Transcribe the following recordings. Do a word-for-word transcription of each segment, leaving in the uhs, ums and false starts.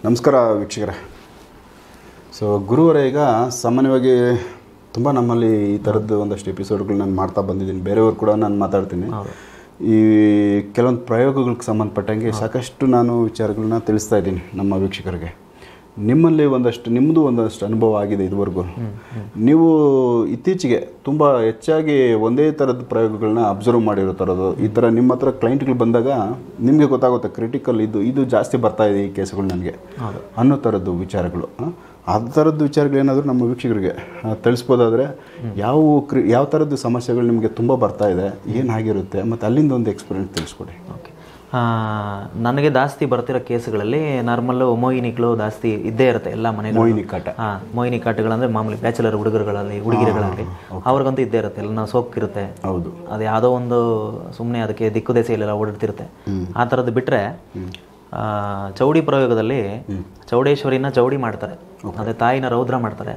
ನಮಸ್ಕಾರ ವೀಕ್ಷಕರೇ. ಸೊ ಗುರುವರೇ, ಈಗ ಸಾಮಾನ್ಯವಾಗಿ ತುಂಬ ನಮ್ಮಲ್ಲಿ ಈ ಥರದ್ದು ಒಂದಷ್ಟು ಎಪಿಸೋಡ್ಗಳು ನಾನು ಮಾಡ್ತಾ ಬಂದಿದ್ದೀನಿ. ಬೇರೆಯವರು ಕೂಡ ನಾನು ಮಾತಾಡ್ತೀನಿ. ಈ ಕೆಲವೊಂದು ಪ್ರಯೋಗಗಳಿಗೆ ಸಂಬಂಧಪಟ್ಟಂಗೆ ಸಾಕಷ್ಟು ನಾನು ವಿಚಾರಗಳನ್ನ ತಿಳಿಸ್ತಾ ಇದ್ದೀನಿ ನಮ್ಮ ವೀಕ್ಷಕರಿಗೆ. ನಿಮ್ಮಲ್ಲಿ ಒಂದಷ್ಟು ನಿಮ್ಮದು ಒಂದಷ್ಟು ಅನುಭವ ಆಗಿದೆ ಇದುವರೆಗೂ. ನೀವು ಇತ್ತೀಚೆಗೆ ತುಂಬ ಹೆಚ್ಚಾಗಿ ಒಂದೇ ಥರದ ಪ್ರಯೋಗಗಳನ್ನ ಅಬ್ಸರ್ವ್ ಮಾಡಿರೋ ಥರದ್ದು ಈ ಥರ ನಿಮ್ಮ ಹತ್ರ ಕ್ಲೈಂಟ್ಗಳು ಬಂದಾಗ ನಿಮಗೆ ಗೊತ್ತಾಗುತ್ತೆ ಕ್ರಿಟಿಕಲ್ ಇದು ಇದು ಜಾಸ್ತಿ ಬರ್ತಾ ಇದೆ ಈ ಕೇಸುಗಳು ನನಗೆ ಅನ್ನೋ ಥರದ್ದು ವಿಚಾರಗಳು. ಆ ಥರದ್ದು ವಿಚಾರಗಳೇನಾದರೂ ನಮ್ಮ ವೀಕ್ಷಕರಿಗೆ ತಿಳಿಸ್ಬೋದಾದರೆ ಯಾವ ಕ್ರಿ ಯಾವ ಥರದ್ದು ಸಮಸ್ಯೆಗಳು ನಿಮಗೆ ತುಂಬ ಬರ್ತಾ ಇದೆ, ಏನಾಗಿರುತ್ತೆ, ಮತ್ತು ಅಲ್ಲಿಂದ ಒಂದು ಎಕ್ಸ್ಪೀರಿಯನ್ಸ್ ತಿಳಿಸ್ಕೊಡಿ. ಓಕೆ, ನನಗೆ ಜಾಸ್ತಿ ಬರ್ತಿರೋ ಕೇಸುಗಳಲ್ಲಿ ನಾರ್ಮಲ್ಲು ಮೋಹಿನಿಗಳು ಜಾಸ್ತಿ ಇದ್ದೇ ಇರುತ್ತೆ ಎಲ್ಲ ಮನೆಗಳು. ಮೋಹಿನಿ ಕಾಟ. ಹಾಂ, ಮೋಹಿನಿ ಕಾಟಗಳಂದರೆ ಮಾಮೂಲಿ ಬ್ಯಾಚುಲರ್ ಹುಡುಗರುಗಳಲ್ಲಿ ಹುಡುಗಿರುಗಳಲ್ಲಿ ಅವ್ರಿಗಂತೂ ಇದ್ದೇ ಇರುತ್ತೆ. ಎಲ್ಲ ನಾವು ಸೋಕ್ಕಿರುತ್ತೆ. ಹೌದು, ಅದು ಯಾವುದೋ ಒಂದು ಸುಮ್ಮನೆ ಅದಕ್ಕೆ ದಿಕ್ಕು ದೆಸೆಯಲ್ಲೆಲ್ಲ ಓಡಾಡ್ತಿರುತ್ತೆ. ಆ ಥರದ್ದು ಬಿಟ್ಟರೆ ಚೌಡಿ ಪ್ರಯೋಗದಲ್ಲಿ ಚೌಡೇಶ್ವರಿನ ಚೌಡಿ ಮಾಡ್ತಾರೆ, ಅದೇ ತಾಯಿನ ರೌದ್ರ ಮಾಡ್ತಾರೆ.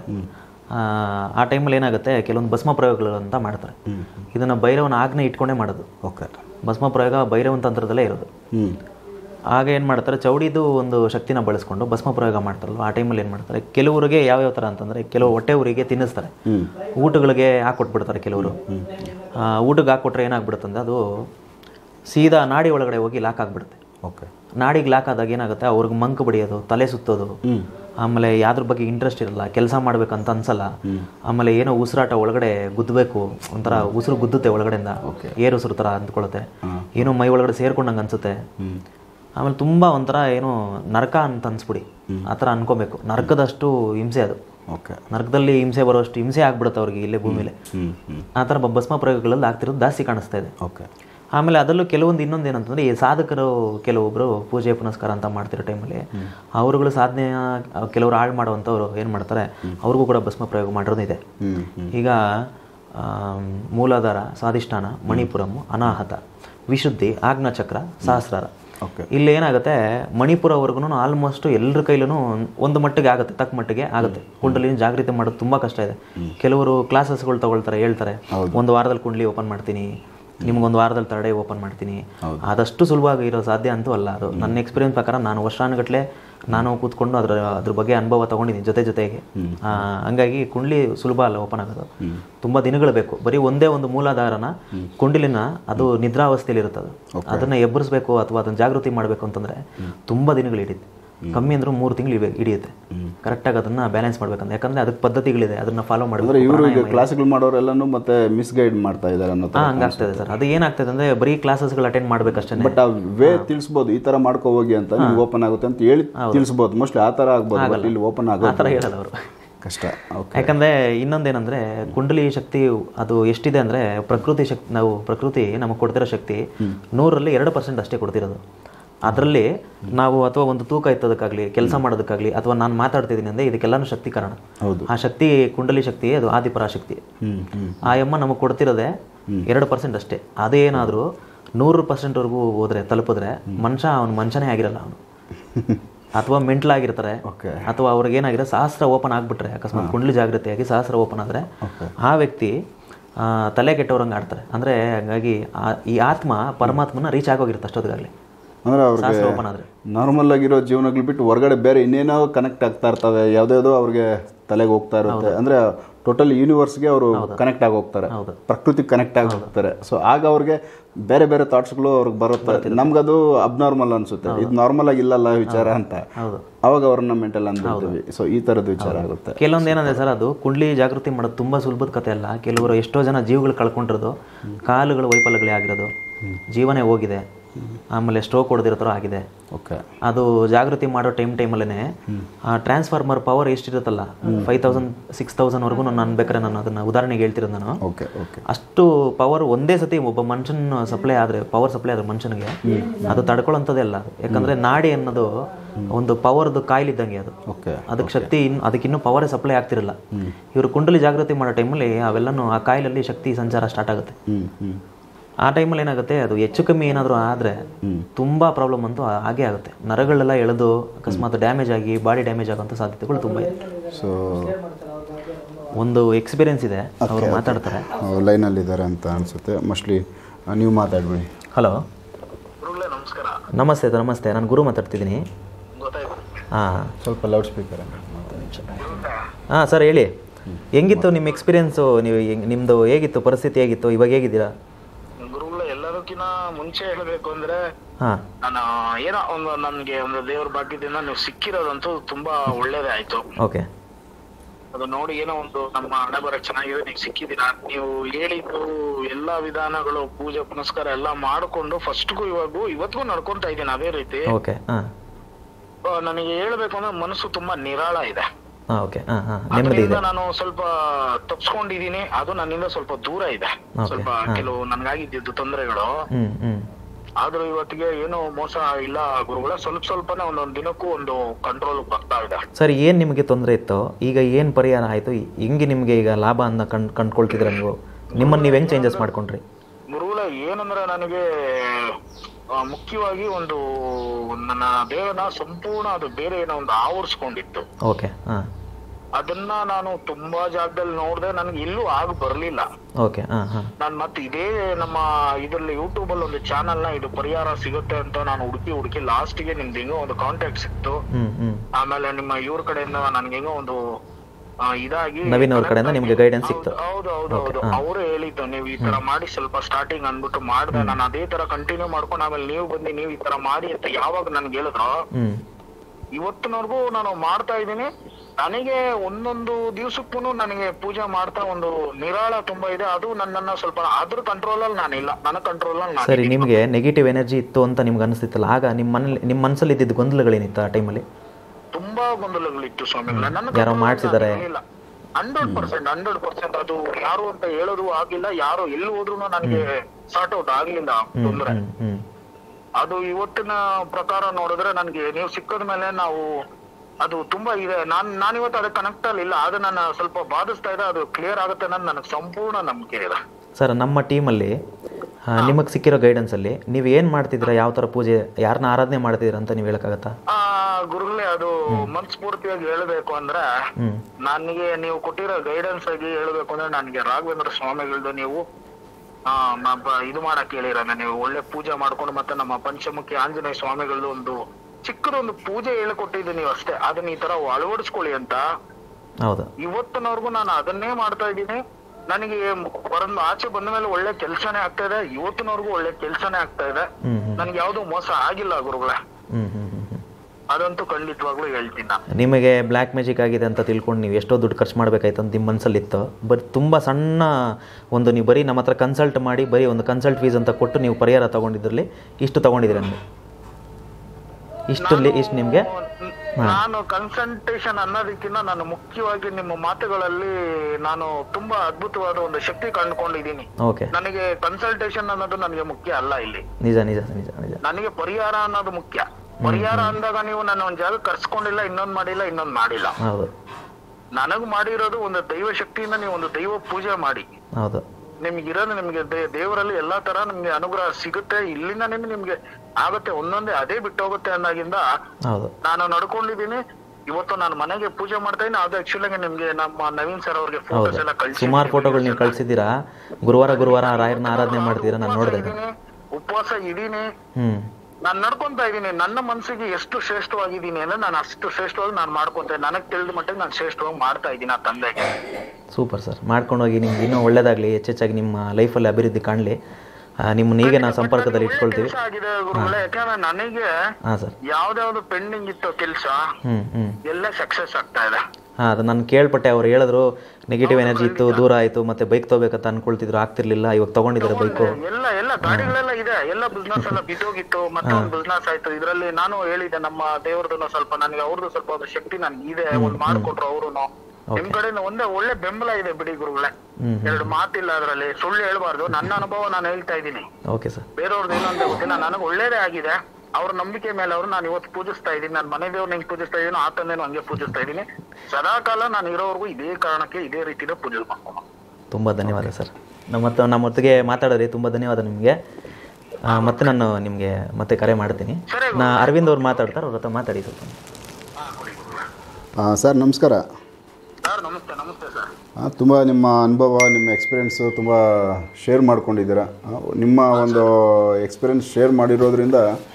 ಆ ಟೈಮಲ್ಲಿ ಏನಾಗುತ್ತೆ, ಕೆಲವೊಂದು ಭಸ್ಮ ಪ್ರಯೋಗಗಳು ಅಂತ ಮಾಡ್ತಾರೆ. ಇದನ್ನು ಭೈರವನ ಆಜ್ಞೆ ಇಟ್ಕೊಂಡೇ ಮಾಡೋದು. ಓಕೆ, ಭಸ್ಮ ಪ್ರಯೋಗ ಭೈರವನ ತಂತ್ರದಲ್ಲೇ ಇರೋದು. ಆಗ ಏನು ಮಾಡ್ತಾರೆ, ಚೌಡಿದು ಒಂದು ಶಕ್ತಿನ ಬಳಸ್ಕೊಂಡು ಭಸ್ಮ ಪ್ರಯೋಗ ಮಾಡ್ತಾರಲ್ವ, ಆ ಟೈಮಲ್ಲಿ ಏನು ಮಾಡ್ತಾರೆ, ಕೆಲವರಿಗೆ ಯಾವ್ಯಾವ ಥರ ಅಂತಂದರೆ ಕೆಲವು ಹೊಟ್ಟೆ ಊರಿಗೆ ತಿನ್ನಿಸ್ತಾರೆ, ಊಟಗಳಿಗೆ ಹಾಕ್ಕೊಟ್ಬಿಡ್ತಾರೆ. ಕೆಲವರು ಊಟಕ್ಕೆ ಹಾಕ್ಕೊಟ್ರೆ ಏನಾಗ್ಬಿಡುತ್ತಂದ್ರೆ ಅದು ಸೀದಾ ನಾಡಿ ಒಳಗಡೆ ಹೋಗಿ ಲಾಕ್ ಆಗಿಬಿಡುತ್ತೆ. ಓಕೆ, ನಾಡಿಗೆ ಲಾಕ್ ಆದಾಗ ಏನಾಗುತ್ತೆ, ಅವ್ರಿಗೆ ಮಂಕು ಬಡಿಯೋದು, ತಲೆ ಸುತ್ತೋದು, ಆಮೇಲೆ ಯಾವ್ದ್ರ ಬಗ್ಗೆ ಇಂಟ್ರೆಸ್ಟ್ ಇರಲ್ಲ, ಕೆಲಸ ಮಾಡ್ಬೇಕಂತ ಅನ್ಸಲ್ಲ. ಆಮೇಲೆ ಏನೋ ಉಸಿರಾಟ ಒಳಗಡೆ ಗುದ್ದಬೇಕು, ಒಂಥರ ಉಸಿರು ಗುದ್ದುತ್ತೆ ಒಳಗಡೆಯಿಂದ, ಏರು ಉಸಿರು ಥರ ಅಂದ್ಕೊಳ್ಳುತ್ತೆ, ಏನೋ ಮೈ ಒಳಗಡೆ ಸೇರ್ಕೊಂಡಂಗೆ ಅನ್ಸುತ್ತೆ. ಆಮೇಲೆ ತುಂಬ ಒಂಥರ ಏನೋ ನರಕ ಅಂತ ಅನ್ಸ್ಬಿಡಿ, ಆ ಥರ ಅನ್ಕೋಬೇಕು. ನರಕದಷ್ಟು ಹಿಂಸೆ ಅದು. ಓಕೆ, ನರಕದಲ್ಲಿ ಹಿಂಸೆ ಬರೋಷ್ಟು ಹಿಂಸೆ ಆಗ್ಬಿಡುತ್ತೆ ಅವ್ರಿಗೆ ಇಲ್ಲೇ ಭೂಮಿಲೆ. ಆ ಥರ ಭಸ್ಮ ಪ್ರಯೋಗಗಳಲ್ಲಿ ಆಗ್ತಿರೋದು ಜಾಸ್ತಿ ಕಾಣಿಸ್ತಾ ಇದೆ. ಓಕೆ, ಆಮೇಲೆ ಅದರಲ್ಲೂ ಕೆಲವೊಂದು ಇನ್ನೊಂದು ಏನಂತಂದರೆ, ಈ ಸಾಧಕರು ಕೆಲವೊಬ್ಬರು ಪೂಜೆ ಪುನಸ್ಕಾರ ಅಂತ ಮಾಡ್ತಿರೋ ಟೈಮಲ್ಲಿ ಅವರುಗಳು ಸಾಧನೆ ಕೆಲವರು ಹಾಳು ಮಾಡುವಂಥವ್ರು ಏನು ಮಾಡ್ತಾರೆ, ಅವ್ರಿಗೂ ಕೂಡ ಭಸ್ಮ ಪ್ರಯೋಗ ಮಾಡಿರೋದಿದೆ. ಈಗ ಮೂಲಾಧಾರ, ಸ್ವಾಧಿಷ್ಠಾನ, ಮಣಿಪುರಮ್, ಅನಾಹತ, ವಿಶುದ್ಧಿ, ಆಜ್ಞಾಚಕ್ರ, ಸಹಸ್ರಾರ. ಇಲ್ಲಿ ಏನಾಗುತ್ತೆ, ಮಣಿಪುರವರೆಗೂ ಆಲ್ಮೋಸ್ಟ್ ಎಲ್ಲರ ಕೈಲೂ ಒಂದು ಮಟ್ಟಿಗೆ ಆಗುತ್ತೆ, ತಕ್ಕ ಮಟ್ಟಿಗೆ ಆಗುತ್ತೆ. ಕುಂಡಲಿನ ಜಾಗೃತಿ ಮಾಡೋದು ತುಂಬ ಕಷ್ಟ ಇದೆ. ಕೆಲವರು ಕ್ಲಾಸಸ್ಗಳು ತಗೊಳ್ತಾರೆ, ಹೇಳ್ತಾರೆ ಒಂದು ವಾರದಲ್ಲಿ ಕುಂಡಲಿ ಓಪನ್ ಮಾಡ್ತೀನಿ, ನಿಮ್ಗೊಂದು ವಾರದಲ್ಲಿ ತರಡೆ ಓಪನ್ ಮಾಡ್ತೀನಿ. ಆದಷ್ಟು ಸುಲಭವಾಗಿ ಇರೋ ಸಾಧ್ಯ ಅಂತೂ ಅಲ್ಲ ಅದು. ನನ್ನ ಎಕ್ಸ್ಪೀರಿಯನ್ಸ್ ಪ್ರಕಾರ ನಾನು ವರ್ಷಾನುಗಟ್ಟಲೆ ನಾನು ಕೂತ್ಕೊಂಡು ಅದರ ಅದ್ರ ಬಗ್ಗೆ ಅನುಭವ ತೊಗೊಂಡಿದ್ದೀನಿ ಜೊತೆ ಜೊತೆಗೆ. ಹಂಗಾಗಿ ಕುಂಡ್ಲಿ ಸುಲಭ ಅಲ್ಲ ಓಪನ್ ಆಗೋದು, ತುಂಬ ದಿನಗಳು ಬೇಕು. ಬರೀ ಒಂದೇ ಒಂದು ಮೂಲಾಧಾರನ ಕುಂಡಲಿನ ಅದು ನಿದ್ರಾವಸ್ಥೆಯಲ್ಲಿ ಇರುತ್ತದೆ, ಅದನ್ನು ಎಬ್ಬರಿಸಬೇಕು ಅಥವಾ ಅದನ್ನು ಜಾಗೃತಿ ಮಾಡಬೇಕು ಅಂತಂದರೆ ತುಂಬ ದಿನಗಳು ಹಿಡಿಯುತ್ತೆ. ಕಮ್ಮಿ ಅಂದ್ರೆ ಮೂರು ತಿಂಗಳು ಹಿಡಿಯುತ್ತೆ ಕರೆಕ್ಟಾಗಿ ಅದನ್ನ ಬ್ಯಾಲೆನ್ಸ್ ಮಾಡ್ಬೇಕಂದ್ರೆ. ಯಾಕಂದ್ರೆ ಅದಕ್ಕೆ ಪದ್ಧತಿಗಳಿದೆ, ಅದನ್ನ ಫಾಲೋ ಮಾಡಬೇಕು. ಇವರು ಕ್ಲಾಸ್ಗಳು ಮಾಡೋರೆಲ್ಲನೂ ಮತ್ತೆ ಮಿಸ್ಗೈಡ್ ಮಾಡ್ತಾ ಇದ್ದಾರೆ ಅನ್ನೋ ಹಾಂ, ಹಂಗಾಗ್ತದೆ ಸರ್. ಅದು ಏನಾಗ್ತದೆ ಅಂದ್ರೆ ಬರೀ ಕ್ಲಾಸಸ್ಗಳು ಅಟೆಂಡ್ ಮಾಡ್ಬೇಕಷ್ಟೇ. ಬಟ್ ಆ ವೇ ತಿಳಿಸ್ಬೋದು, ಈ ತರ ಮಾಡ್ಕೋ ಹೋಗಿ ಅಂತ, ನೀವು ಓಪನ್ ಆಗುತ್ತೆ ಅಂತ ಹೇಳಿ ತಿಳಿಸ್ಬೋದು. ಮೋಸ್ಟ್ಲಿ ಆ ಥರ ಆಗ್ಬೋದು, ಇಲ್ಲಿ ಓಪನ್ ಆಗೋ ಆ ಥರ ಹೇಳಲ್ಲ ಅವರು, ಕಷ್ಟ. ಯಾಕಂದರೆ ಇನ್ನೊಂದೇನೆಂದರೆ, ಕುಂಡಲಿ ಶಕ್ತಿ ಅದು ಎಷ್ಟಿದೆ ಅಂದರೆ, ಪ್ರಕೃತಿ ಶಕ್ತಿ, ನಾವು ಪ್ರಕೃತಿ ನಮಗೆ ಕೊಡ್ತಿರೋ ಶಕ್ತಿ ನೂರಲ್ಲಿ ಎರಡು ಪರ್ಸೆಂಟ್ ಅಷ್ಟೇ ಕೊಡ್ತಿರೋದು. ಅದರಲ್ಲಿ ನಾವು ಅಥವಾ ಒಂದು ತೂಕ ಎತ್ತೋದಕ್ಕಾಗಲಿ, ಕೆಲಸ ಮಾಡೋದಕ್ಕಾಗಲಿ, ಅಥವಾ ನಾನು ಮಾತಾಡ್ತಿದ್ದೀನಿ ಅಂದರೆ ಇದಕ್ಕೆಲ್ಲನೂ ಶಕ್ತಿ ಕಾರಣ. ಆ ಶಕ್ತಿ ಕುಂಡಲಿ ಶಕ್ತಿ, ಅದು ಆದಿಪರಾಶಕ್ತಿ. ಆ ಯಮ್ಮ ನಮಗೆ ಕೊಡ್ತಿರೋದೆ ಎರಡು ಪರ್ಸೆಂಟ್ ಅಷ್ಟೇ. ಅದೇನಾದರೂ ನೂರು ಪರ್ಸೆಂಟ್ವರೆಗೂ ಹೋದರೆ ತಲುಪಿದ್ರೆ ಮನುಷ್ಯ ಅವನು ಮನುಷ್ಯನೇ ಆಗಿರಲ್ಲ, ಅವನು ಅಥವಾ ಮೆಂಟ್ಲಾಗಿರ್ತಾರೆ, ಅಥವಾ ಅವ್ರಿಗೆ ಏನಾಗಿರೋ ಸಹಸ್ರ ಓಪನ್ ಆಗಿಬಿಟ್ರೆ, ಅಕಸ್ಮಾತ್ ಕುಂಡಲಿ ಜಾಗೃತಿಯಾಗಿ ಸಹಸ್ರ ಓಪನ್ ಆದರೆ ಆ ವ್ಯಕ್ತಿ ತಲೆ ಕೆಟ್ಟವ್ರಂಗೆ ಆಡ್ತಾರೆ. ಅಂದರೆ ಹಾಗಾಗಿ ಈ ಆತ್ಮ ಪರಮಾತ್ಮನ ರೀಚ್ ಆಗೋಗಿರುತ್ತೆ ಅಷ್ಟೊತ್ತಿಗಾಗಲಿ. ಅಂದರೆ ಅವ್ರಿಗೆ ನಾರ್ಮಲ್ ಆಗಿರೋ ಜೀವನಗಳು ಬಿಟ್ಟು ಹೊರಗಡೆ ಬೇರೆ ಇನ್ನೇನೋ ಕನೆಕ್ಟ್ ಆಗ್ತಾ ಇರ್ತವೆ, ಯಾವುದ್ಯಾವುದೋ ಅವ್ರಿಗೆ ತಲೆಗೆ ಹೋಗ್ತಾ ಇರುತ್ತೆ. ಅಂದರೆ ಟೋಟಲ್ ಯೂನಿವರ್ಸ್ಗೆ ಅವರು ಕನೆಕ್ಟ್ ಆಗಿ ಹೋಗ್ತಾರೆ, ಪ್ರಕೃತಿಗೆ ಕನೆಕ್ಟ್ ಆಗಿ ಹೋಗ್ತಾರೆ. ಸೊ ಆಗ ಅವ್ರಿಗೆ ಬೇರೆ ಬೇರೆ ಥಾಟ್ಸ್ಗಳು ಅವ್ರಿಗೆ ಬರುತ್ತೆ. ನಮ್ಗದು ಅಬ್ನಾರ್ಮಲ್ ಅನ್ಸುತ್ತೆ, ಇದು ನಾರ್ಮಲ್ ಆಗಿ ಇಲ್ಲಲ್ಲ ವಿಚಾರ ಅಂತ. ಅವಾಗ ಅವ್ರನ್ನ ಮೆಂಟಲ್ ಅಂದ್ಬಿಡ್ತೀವಿ. ಸೊ ಈ ಥರದ್ದು ವಿಚಾರ ಆಗುತ್ತೆ. ಕೆಲವೊಂದು ಏನಂದ್ರೆ ಸರ್, ಅದು ಕುಂಡ್ಲಿ ಜಾಗೃತಿ ಮಾಡೋದು ತುಂಬ ಸುಲಭದ ಕಥೆ ಅಲ್ಲ. ಕೆಲವರು ಎಷ್ಟೋ ಜನ ಜೀವಗಳು ಕಳ್ಕೊಂಡಿರೋದು, ಕಾಲುಗಳು ವೈಫಲ್ಯಗಳೇ ಆಗಿರೋದು, ಜೀವನೇ ಹೋಗಿದೆ, ಆಮೇಲೆ ಸ್ಟ್ರೋಕ್ ಹೊಡೆದಿರೋ ಥರ ಆಗಿದೆ. ಓಕೆ, ಅದು ಜಾಗೃತಿ ಮಾಡೋ ಟೈಮ್ ಟೈಮಲ್ಲೇ ಆ ಟ್ರಾನ್ಸ್ಫಾರ್ಮರ್ ಪವರ್ ಎಷ್ಟಿರುತ್ತಲ್ಲ, ಫೈವ್ ತೌಸಂಡ್ ಸಿಕ್ಸ್ ತೌಸಂಡ್ವರೆಗೂ ನಾನು ಬೇಕಾದ್ರೆ ನಾನು ಅದನ್ನು ಉದಾಹರಣೆಗೆ ಹೇಳ್ತಿರೋದು ನಾನು. ಓಕೆ ಓಕೆ ಅಷ್ಟು ಪವರ್ ಒಂದೇ ಸತಿ ಒಬ್ಬ ಮನುಷ್ಯನ ಸಪ್ಲೈ ಆದರೆ, ಪವರ್ ಸಪ್ಲೈ ಆದರೆ ಮನುಷ್ಯನಿಗೆ ಅದು ತಡ್ಕೊಳ್ಳೋಂಥದ್ದೇ ಅಲ್ಲ. ಯಾಕಂದರೆ ನಾಡಿ ಅನ್ನೋದು ಒಂದು ಪವರ್ದು ಕಾಯಿಲಿದ್ದಂಗೆ ಅದು. ಓಕೆ, ಅದಕ್ಕೆ ಶಕ್ತಿ ಇನ್ನು ಅದಕ್ಕಿನ್ನೂ ಪವರೇ ಸಪ್ಲೈ ಆಗ್ತಿರಲ್ಲ. ಇವರು ಕುಂಡಲಿ ಜಾಗೃತಿ ಮಾಡೋ ಟೈಮಲ್ಲಿ ಅವೆಲ್ಲನೂ ಆ ಕಾಯಿಲಲ್ಲಿ ಶಕ್ತಿ ಸಂಚಾರ ಸ್ಟಾರ್ಟ್ ಆಗುತ್ತೆ. ಆ ಟೈಮಲ್ಲಿ ಏನಾಗುತ್ತೆ, ಅದು ಹೆಚ್ಚು ಕಮ್ಮಿ ಏನಾದರೂ ಆದರೆ ತುಂಬ ಪ್ರಾಬ್ಲಮ್ ಅಂತೂ ಹಾಗೇ ಆಗುತ್ತೆ. ನರಗಳೆಲ್ಲ ಎಳೆದು ಅಕಸ್ಮಾತ್ ಡ್ಯಾಮೇಜ್ ಆಗಿ ಬಾಡಿ ಡ್ಯಾಮೇಜ್ ಆಗೋಂಥ ಸಾಧ್ಯತೆಗಳು ತುಂಬ ಇದೆ. ಸೊ ಒಂದು ಎಕ್ಸ್ಪೀರಿಯನ್ಸ್ ಇದೆ, ಅವರು ಮಾತಾಡ್ತಾರೆ, ಲೈನಲ್ಲಿದ್ದಾರೆ ಅಂತ ಅನಿಸುತ್ತೆ. ಮೋಸ್ಟ್ಲಿ ನೀವು ಮಾತಾಡ್ಬಿಡಿ. ಹಲೋ, ನಮಸ್ತೆ ನಮಸ್ತೆ, ನಾನು ಗುರು ಮಾತಾಡ್ತಿದ್ದೀನಿ. ಹಾಂ ಸ್ವಲ್ಪ ಲೌಡ್ ಸ್ಪೀಕರ್. ಹಾಂ ಸರ್ ಹೇಳಿ, ಹೆಂಗಿತ್ತು ನಿಮ್ಮ ಎಕ್ಸ್ಪೀರಿಯೆನ್ಸು? ನೀವು ನಿಮ್ಮದು ಹೇಗಿತ್ತು ಪರಿಸ್ಥಿತಿ, ಹೇಗಿತ್ತು, ಇವಾಗ ಹೇಗಿದ್ದೀರಾ? ಗುರುಗಳ ಎಲ್ಲದಕ್ಕಿಂತ ಮುಂಚೆ ಹೇಳಬೇಕು ಅಂದ್ರೆ ಹಾಂ ನಾನು ಏನೋ ಒಂದು ನನ್ಗೆ ಒಂದು ದೇವ್ರ ಭಾಗ್ಯದಿಂದ ನೀವು ಸಿಕ್ಕಿರೋದಂತೂ ತುಂಬಾ ಒಳ್ಳೇದೇ ಆಯ್ತು. ಓಕೆ. ಅದು ನೋಡಿ ಏನೋ ಒಂದು ನಮ್ಮ ಹಣೆ ಬರ ಚೆನ್ನಾಗಿದೆ, ನೀವು ಸಿಕ್ಕಿದ್ದೀರಾ. ನೀವು ಹೇಳಿದ್ದು ಎಲ್ಲಾ ವಿಧಾನಗಳು ಪೂಜೆ ಪುನಸ್ಕಾರ ಎಲ್ಲ ಮಾಡ್ಕೊಂಡು ಫಸ್ಟ್ಗೂ ಇವಾಗೂ ಇವತ್ತಿಗೂ ನಡ್ಕೊಂತ ಇದ್ದೀನಿ ಅದೇ ರೀತಿ. ಓಕೆ. ಹಾಂ ನನಗೆ ಹೇಳ್ಬೇಕು ಅಂದ್ರೆ ಮನಸ್ಸು ತುಂಬಾ ನಿರಾಳ ಇದೆ. ಹಾಂ ಓಕೆ. ಹಾಂ ಹಾಂ ನೆಮ್ಮದಿ ಇದೆ. ನಾನು ಸ್ವಲ್ಪ ತಪ್ಸ್ಕೊಂಡಿದೀನಿ, ಅದು ನನ್ನಿಂದ ಸ್ವಲ್ಪ ದೂರ ಇದೆ. ಸ್ವಲ್ಪ ಕೆಲವು ನನ್ಗಾಗಿದ್ದು ತೊಂದರೆಗಳು. ಹ್ಞೂ ಹ್ಞೂ ಆದ್ರೂ ಇವತ್ತಿಗೆ ಏನು ಮೋಸ ಇಲ್ಲ ಗುರುಗಳ, ಸ್ವಲ್ಪ ಸ್ವಲ್ಪನೇ ಒಂದೊಂದು ದಿನಕ್ಕೂ ಒಂದು ಕಂಟ್ರೋಲ್ ಬರ್ತಾ ಇದೆ. ಸರ್ ಏನು ನಿಮಗೆ ತೊಂದರೆ ಇತ್ತು, ಈಗ ಏನು ಪರಿಹಾರ ಆಯಿತು, ಹೆಂಗೆ ನಿಮಗೆ ಈಗ ಲಾಭ ಅನ್ನ ಕಂಡು ಕಂಡ್ಕೊಳ್ತಿದ್ರ ನೀವು? ನಿಮ್ಮನ್ನು ನೀವು ಹೆಂಗೆ ಚೇಂಜಸ್ ಮಾಡ್ಕೊಂಡ್ರಿ? ಗುರುಗಳ ಏನಂದ್ರೆ ನನಗೆ ಮುಖ್ಯವಾಗಿ ಒಂದು ನನ್ನ ದೇಹನ ಸಂಪೂರ್ಣ ಅದು ಬೇರೆ ಏನೋ ಒಂದು ಆವರಿಸ್ಕೊಂಡಿತ್ತು. ಓಕೆ. ಹಾಂ ಅದನ್ನ ನಾನು ತುಂಬಾ ಜಾಗದಲ್ಲಿ ನೋಡ್ದೆ, ನನ್ಗೆ ಇಲ್ಲೂ ಆಗ ಬರ್ಲಿಲ್ಲ. ಓಕೆ. ಹಾಂ ಹಾಂ ನಾನ್ ಮತ್ತೆ ಇದೇ ನಮ್ಮ ಇದ್ರಲ್ಲಿ ಯೂಟ್ಯೂಬ್ ಅಲ್ಲಿ ಒಂದು ಚಾನಲ್ ನ ಇದು ಪರಿಹಾರ ಸಿಗುತ್ತೆ ಅಂತ ನಾನು ಹುಡುಕಿ ಹುಡುಕಿ ಲಾಸ್ಟ್ ಗೆ ನಿಮ್ದು ಹೆಂಗೋ ಒಂದು ಕಾಂಟ್ಯಾಕ್ಟ್ ಸಿಕ್ತು. ಆಮೇಲೆ ನಿಮ್ಮ ಇವ್ರ ಕಡೆಯಿಂದ ನನ್ಗೆ ಹೆಂಗೋ ಒಂದು ಇದಾಗಿ ನವೀನ್ ಅವ್ರ ಕಡೆಯಿಂದ ನಿಮ್ಗೆ ಗೈಡೆನ್ಸ್ ಸಿಕ್ತು. ಹೌದು ಹೌದು ಹೌದು ಅವರು ಹೇಳಿದ್ದು ನೀವು ಈ ತರ ಮಾಡಿ ಸ್ವಲ್ಪ ಸ್ಟಾರ್ಟಿಂಗ್ ಅನ್ಬಿಟ್ಟು ಮಾಡಿದೆ. ನಾನು ಅದೇ ತರ ಕಂಟಿನ್ಯೂ ಮಾಡ್ಕೊಂಡು ಆಮೇಲೆ ನೀವು ಬಂದು ನೀವು ಈ ತರ ಮಾಡಿ ಅಂತ ಯಾವಾಗ ನನ್ಗೆ ಹೇಳಿದ್ರು ಇವತ್ತಿನವರೆಗೂ ನಾನು ಮಾಡ್ತಾ ಇದ್ದೀನಿ. ನನಗೆ ಒಂದೊಂದು ದಿವ್ಸಕ್ಕೂ ನನಗೆ ಪೂಜೆ ಮಾಡ್ತಾ ಒಂದು ನಿರಾಳ ತುಂಬಾ ಇದೆ. ಅದು ನನ್ನನ್ನ ಸ್ವಲ್ಪ ಅದ್ರ ಕಂಟ್ರೋಲ್ ಅಲ್ಲಿ ನಾನಿಲ್ಲ, ನನ್ನ ಕಂಟ್ರೋಲ್ ಅಲ್ಲಿ. ಸರಿ, ನಿಮಗೆ ನೆಗೆಟಿವ್ ಎನರ್ಜಿ ಇತ್ತು ಅಂತ ನಿಮ್ಗೆ ಅನಿಸ್ತಿತ್ತಲ್ಲ, ಆಗ ನಿಮ್ಮ ಮನೇಲಿ ನಿಮ್ಮ ಮನಸ್ಸಲ್ಲಿ ಇದ್ದಿದ್ದು ಗೊಂದಲಗಳೇನಿತ್ತು ಆ ಟೈಮಲ್ಲಿ? ತುಂಬಾ ಗೊಂದಲಗಳಿತ್ತು ಸ್ವಾಮಿಗಳ. ನನ್ನ ಯಾರೋ ಮಾಡ್ಸಿದ್ದಾರೆ? ಹಂಡ್ರೆಡ್ ಪರ್ಸೆಂಟ್ ಹಂಡ್ರೆಡ್ ಪರ್ಸೆಂಟ್ ಅದು ಯಾರು ಅಂತ ಹೇಳೋದು ಆಗಿಲ್ಲ. ಯಾರು ಎಲ್ಲಿ ಹೋದ್ರು ನನಗೆ ಸಾರ್ಟ್ ಔಟ್ ಆಗ್ಲಿಲ್ಲ ತೊಂದ್ರೆ. ಅದು ಇವತ್ತಿನ ಪ್ರಕಾರ ನೋಡಿದ್ರೆ ನನ್ಗೆ ನೀವು ಸಿಕ್ಕದ ಮೇಲೆ ನಾವು ಅದು ತುಂಬಾ ಇದೆ. ನಾನ್ ನಾನಿವತ್ತು ಅದಕ್ಕೆ ಕನೆಕ್ಟ್ ಅಲ್ಲಿ ಇಲ್ಲ, ಅದು ನನ್ನ ಸ್ವಲ್ಪ ಬಾಧಿಸ್ತಾ ಇದೆ. ಅದು ಕ್ಲಿಯರ್ ಆಗುತ್ತೆ ಅನ್ನೋದು ನನಗೆ ಸಂಪೂರ್ಣ ನಂಬಿಕೆ ಇದೆ. ಸರ್, ನಮ್ಮ ಟೀಮಲ್ಲಿ ನಿಮಗೆ ಸಿಕ್ಕಿರೋ ಗೈಡೆನ್ಸಲ್ಲಿ ನೀವು ಏನು ಮಾಡ್ತಿದ್ದೀರಾ, ಯಾವ ಥರ ಪೂಜೆ, ಯಾರನ್ನ ಆರಾಧನೆ ಮಾಡ್ತಿದ್ದೀರಾ ಅಂತ ನೀವು ಹೇಳಕ್ಕಾಗತ್ತಾ? ಗುರುಗಳೇ, ಅದು ಮನಸ್ಫೂರ್ತಿಯಾಗಿ ಹೇಳಬೇಕು ಅಂದ್ರೆ ನನಗೆ ನೀವು ಕೊಟ್ಟಿರೋ ಗೈಡೆನ್ಸ್ ಆಗಿ ಹೇಳಬೇಕು ಅಂದ್ರೆ ನನಗೆ ರಾಘವೇಂದ್ರ ಸ್ವಾಮಿಗಳದ್ದು ನೀವು ಆ ಇದು ಮಾಡಕ್ ಹೇಳಿರ. ನೀವು ಒಳ್ಳೆ ಪೂಜೆ ಮಾಡ್ಕೊಂಡು ಮತ್ತೆ ನಮ್ಮ ಪಂಚಮುಖಿ ಆಂಜನೇಯ ಸ್ವಾಮಿಗಳದ್ದು ಒಂದು ಚಿಕ್ಕದೊಂದು ಪೂಜೆ ಹೇಳಿಕೊಟ್ಟಿದ್ದು ನೀವು ಅಷ್ಟೇ. ಅದನ್ನ ಈ ತರ ಅಳವಡಿಸ್ಕೊಳ್ಳಿ ಅಂತ. ಹೌದು. ಇವತ್ತಿನವರೆಗೂ ನಾನು ಅದನ್ನೇ ಮಾಡ್ತಾ ಇದ್ದೀನಿ. ನನಗೆ ಬರಂದು ಆಚೆ ಬಂದ ಮೇಲೆ ಒಳ್ಳೆ ಕೆಲ್ಸನೇ ಆಗ್ತಾ ಇದೆ. ಇವತ್ತಿನವರೆಗೂ ಒಳ್ಳೆ ಕೆಲ್ಸನೇ ಆಗ್ತಾ ಇದೆ. ನನ್ಗೆ ಯಾವ್ದು ಮೋಸ ಆಗಿಲ್ಲ ಗುರುಗಳೇ, ಅದಂತೂ ಖಂಡಿತವಾಗ್ಲೂ ಹೇಳ್ತೀನಿ ನಾನು. ನಿಮಗೆ ಬ್ಲ್ಯಾಕ್ ಮ್ಯಾಜಿಕ್ ಆಗಿದೆ ಅಂತ ತಿಳ್ಕೊಂಡು ನೀವು ಎಷ್ಟೋ ದುಡ್ಡು ಖರ್ಚು ಮಾಡ್ಬೇಕಾಯ್ತು ಅಂತ ನಿಮ್ಮ ಮನಸ್ಸಲ್ಲಿತ್ತು. ಬರೀ ತುಂಬ ಸಣ್ಣ ಒಂದು ನೀವು ಬರೀ ನಮ್ಮ ಹತ್ರ ಕನ್ಸಲ್ಟ್ ಮಾಡಿ ಬರೀ ಒಂದು ಕನ್ಸಲ್ಟ್ ಫೀಸ್ ಅಂತ ಕೊಟ್ಟು ನೀವು ಪರಿಹಾರ ತಗೊಂಡಿದ್ರಲ್ಲಿ ಇಷ್ಟು ತಗೊಂಡಿದ್ದೀರ ನೀವು? ಇಷ್ಟಲ್ಲಿ ಇಷ್ಟು ನಿಮಗೆ ನಾನು ಕನ್ಸಲ್ಟೇಷನ್ ಅನ್ನೋದಕ್ಕಿಂತ ನಾನು ಮುಖ್ಯವಾಗಿ ನಿಮ್ಮ ಮಾತುಗಳಲ್ಲಿ ನಾನು ತುಂಬಾ ಅದ್ಭುತವಾದ ಒಂದು ಶಕ್ತಿ ಕಂಡುಕೊಂಡಿದ್ದೀನಿ. ಓಕೆ. ನನಗೆ ಕನ್ಸಲ್ಟೇಷನ್ ಅನ್ನೋದು ನನಗೆ ಮುಖ್ಯ ಅಲ್ಲ ಇಲ್ಲಿ. ನಿಜ ನಿಜ ನಿಜ ನಿಜ. ನನಗೆ ಪರಿಹಾರ ಅನ್ನೋದು ಮುಖ್ಯ. ಪರಿಹಾರ ಅಂದಾಗ ನೀವು ನನ್ನ ಒಂದ್ ಜಾಗ ಕರ್ಸ್ಕೊಂಡಿಲ್ಲ, ಇನ್ನೊಂದ್ ಮಾಡಿಲ್ಲ, ಇನ್ನೊಂದ್ ಮಾಡಿಲ್ಲ. ಹೌದು. ನನಗ್ ಮಾಡಿರೋದು ಒಂದು ದೈವ ಶಕ್ತಿಯಿಂದ ನೀವು ಒಂದು ದೈವ ಪೂಜೆ ಮಾಡಿ. ಹೌದು. ನಿಮ್ಗಿರೋದು ನಿಮ್ಗೆ ದೇವರಲ್ಲಿ ಎಲ್ಲಾ ತರ ನಿಮ್ಗೆ ಅನುಗ್ರಹ ಸಿಗುತ್ತೆ. ಇಲ್ಲಿಂದ ನಿಮ್ಗೆ ಆಗತ್ತೆ, ಒಂದೊಂದೇ ಅದೇ ಬಿಟ್ಟು ಹೋಗುತ್ತೆ ಅಂದಾಗಿಂದ ನಾನು ನಡ್ಕೊಂಡಿದ್ದೀನಿ. ಇವತ್ತು ನಾನು ಮನೆಗೆ ಪೂಜೆ ಮಾಡ್ತಾ ಇದ್ದೀನಿ. ಅದು ಆಕ್ಚುಲಿ ನಿಮ್ಗೆ ನಮ್ಮ ನವೀನ್ ಸರ್ ಅವ್ರಿಗೆ ಫೋಟೋಸ್ ಎಲ್ಲ ಕಳ್ಸಿ, ಸುಮಾರು ಫೋಟೋಗಳು ನೀವು ಕಳ್ಸಿದ್ದೀರಾ. ಗುರುವಾರ ಗುರುವಾರ ರಾಯರನ್ನ ಆರಾಧನೆ ಮಾಡ್ತೀರಾ, ನಾನು ನೋಡಿದೆ. ಉಪವಾಸ ಇದೀನಿ, ಹ್ಮ್ ನಾನು ನಡ್ಕೊಂತಾ ಇದ್ದೀನಿ. ನನ್ನ ಮನಸ್ಸಿಗೆ ಎಷ್ಟು ಶ್ರೇಷ್ಠವಾಗಿದ್ದೀನಿ ಅಂದ್ರೆ ನಾನು ಅಷ್ಟು ಶ್ರೇಷ್ಠವಾಗಿ ನಾನು ಮಾಡ್ಕೊಂತ, ನನಗ್ ತಿಳಿದ ಮಟ್ಟಿಗೆ ನಾನು ಶ್ರೇಷ್ಠವಾಗಿ ಮಾಡ್ತಾ ಇದ್ದೀನಿ ಆ ತಂದೆಗೆ. ಸೂಪರ್ ಸರ್, ಮಾಡ್ಕೊಂಡೋಗಿ ನಿಮ್ಗೆ ಇನ್ನೂ ಒಳ್ಳೇದಾಗಲಿ, ಹೆಚ್ಚೆಚ್ಚಾಗಿ ನಿಮ್ಮ ಲೈಫಲ್ಲಿ ಅಭಿವೃದ್ಧಿ ಕಾಣಲಿ. ನಿಮ್ಮನ್ನ ಈಗ ನಾವು ಸಂಪರ್ಕದಲ್ಲಿ ಇಟ್ಕೊಳ್ತೀವಿ. ಆಗಿದೆ ಗುರುಗಳೇ, ಯಾಕಂದ್ರೆ ನನಗೆ ಯಾವ್ದಾವ್ದು ಪೆಂಡಿಂಗ್ ಇತ್ತು ಕೆಲಸ ಎಲ್ಲ ಸಕ್ಸಸ್ ಆಗ್ತಾ ಇದೆ. ಹಾಂ, ಅದು ನಾನು ಕೇಳ್ಪಟ್ಟೆ. ಅವ್ರು ಹೇಳಿದ್ರು ನೆಗೆಟಿವ್ ಎನರ್ಜಿ ಇತ್ತು, ದೂರ ಆಯಿತು, ಮತ್ತೆ ಬೈಕ್ ತಗೋಬೇಕಂತ ಅನ್ಕೊಳ್ತಿದ್ರು, ಆಗ್ತಿರ್ಲಿಲ್ಲ. ಇವಾಗ ತಗೊಂಡಿದ್ದಾರೆ ಬೈಕು. ಎಲ್ಲ ಎಲ್ಲ ಗಾಡಿಗಳೆಲ್ಲ ಇದೆ, ಎಲ್ಲ ಬಿಸ್ನೆಸ್ ಎಲ್ಲ ಬಿದ್ದೋಗಿತ್ತು. ಮತ್ತೆ ಒಂದು ಬಿಸ್ನೆಸ್ ಆಯ್ತು. ಇದ್ರಲ್ಲಿ ನಾನು ಹೇಳಿದ್ದೆ ನಮ್ಮ ದೇವ್ರದ್ದು ಸ್ವಲ್ಪ ನನಗೆ ಅವ್ರದ್ದು ಸ್ವಲ್ಪ ಅದ್ರ ಶಕ್ತಿ ನನ್ಗೆ ಇದೆ, ಒಂದು ಮಾಡ್ಕೊಟ್ರು ಅವರು. ನಿಮ್ ಕಡೆಯಿಂದ ಒಂದೇ ಒಳ್ಳೆ ಬೆಂಬಲ ಇದೆ ಬಿಡಿ ಗುರುಗಳೇ, ಎರಡು ಮಾತಿಲ್ಲ ಅದ್ರಲ್ಲಿ. ಸುಳ್ಳು ಹೇಳ್ಬಾರ್ದು, ನನ್ನ ಅನುಭವ ನಾನು ಹೇಳ್ತಾ ಇದ್ದೀನಿ. ಬೇರೆಯವ್ರದ್ದು ಏನಂತ ಗೊತ್ತಿಲ್ಲ, ನನಗೆ ಒಳ್ಳೇದೇ ಆಗಿದೆ. ಅವ್ರ ನಂಬಿಕೆ ಮೇಲೆ ಅವರು ನಾನು ಇವತ್ತು ಪೂಜಿಸ್ತಾ ಇದ್ದೀನಿ. ನನ್ನ ಮನೆ ದೇವ್ರು ಹೆಂಗ್ ಪೂಜಿಸ್ತಾ ಇದೀನೋ ಆ ತಂದೆನೂ ಹಂಗೆ ಪೂಜಿಸ್ತಾ ಇದ್ದೀನಿ. ಸದಾ ಕಾಲ ನಾನು ಇರೋವರೆಗೂ ಇದೇ ಕಾರಣಕ್ಕೆ ಇದೇ ರೀತಿಯ ಪೂಜೆ ಮಾಡ್ಕೊಂಡು. ತುಂಬಾ ಧನ್ಯವಾದ ಸರ್. ನಮ್ಮ ನಮ್ಮೊತ್ತಿಗೆ ಮಾತಾಡೋರಿ ತುಂಬಾ ಧನ್ಯವಾದ ನಿಮಗೆ. ಮತ್ತೆ ನಾನು ನಿಮಗೆ ಮತ್ತೆ ಕರೆ ಮಾಡ್ತೀನಿ. ನಾ ಅರವಿಂದ್ ಅವ್ರು ಮಾತಾಡ್ತಾರೆ, ಅವ್ರ ಹತ್ರ ಮಾತಾಡಿ ಸ್ವಲ್ಪ. ಸರ್ ನಮಸ್ಕಾರ. ಸರ್ ನಮಸ್ತೆ. ನಮಸ್ತೆ ಸರ್. ತುಂಬ ನಿಮ್ಮ ಅನುಭವ, ನಿಮ್ಮ ಎಕ್ಸ್ಪೀರಿಯೆನ್ಸು ತುಂಬ ಶೇರ್ ಮಾಡ್ಕೊಂಡಿದ್ದೀರಾ. ನಿಮ್ಮ ಒಂದು ಎಕ್ಸ್ಪೀರಿಯೆನ್ಸ್ ಶೇರ್ ಮಾಡಿರೋದ್ರಿಂದ